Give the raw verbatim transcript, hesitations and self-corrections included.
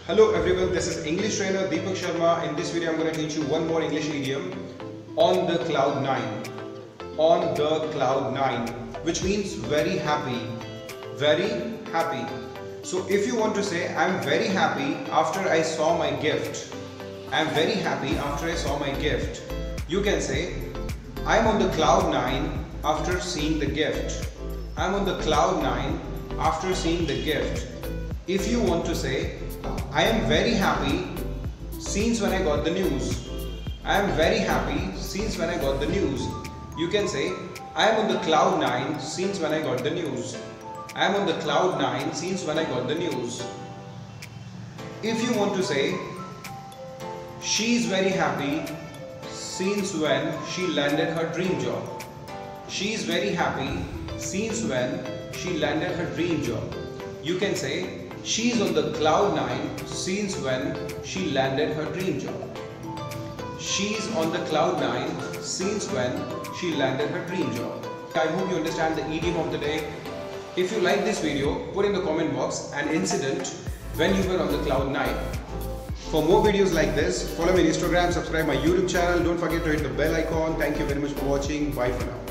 Hello everyone, this is English trainer Deepak Sharma. In this video I'm going to teach you one more English idiom, on the cloud nine. On the cloud nine, which means very happy, very happy. So if you want to say I'm very happy after I saw my gift, I'm very happy after I saw my gift, you can say I'm on the cloud nine after seeing the gift. I'm on the cloud nine after seeing the gift. If you want to say I am very happy since when I got the news, I am very happy since when I got the news, you can say I am on the cloud nine since when I got the news. I am on the cloud nine since when I got the news. If you want to say she is very happy since when she landed her dream job. She is very happy since when she landed her dream job. You can say she is on the cloud nine since when she landed her dream job. She is on the cloud nine since when she landed her dream job. I hope you understand the idiom of the day. If you like this video, put in the comment box an incident when you were on the cloud nine. For more videos like this, follow me on Instagram, subscribe my YouTube channel. Don't forget to hit the bell icon. Thank you very much for watching. Bye for now.